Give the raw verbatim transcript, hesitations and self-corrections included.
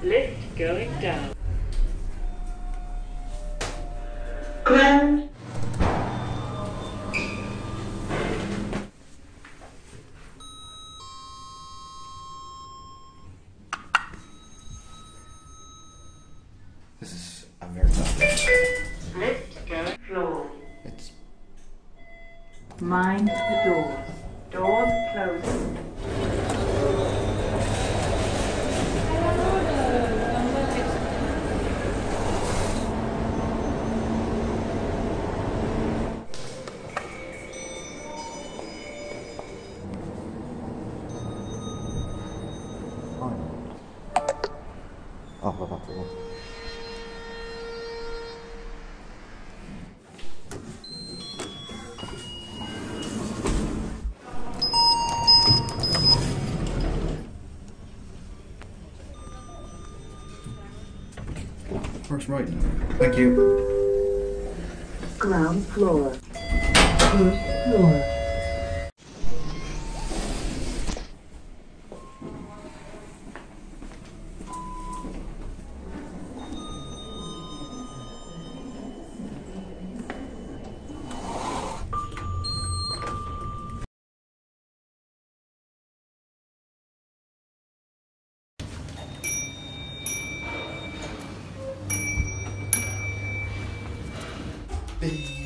Lift going down. Ground. This is a very tough one. Lift going floor. It's Mind the doors. Doors closing. fine. Oh, what about the wall? First right. Thank you. Ground floor. First floor. Bing.